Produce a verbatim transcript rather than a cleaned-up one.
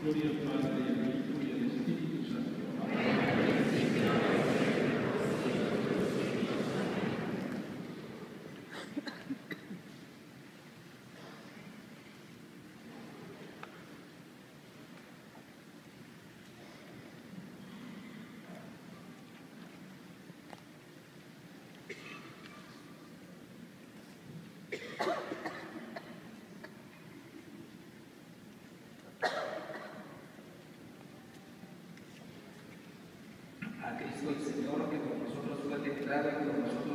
Gloria al Padre, y al Hijo, y al Espíritu Santo. A Cristo el Señor, que con nosotros fue tentado y con nosotros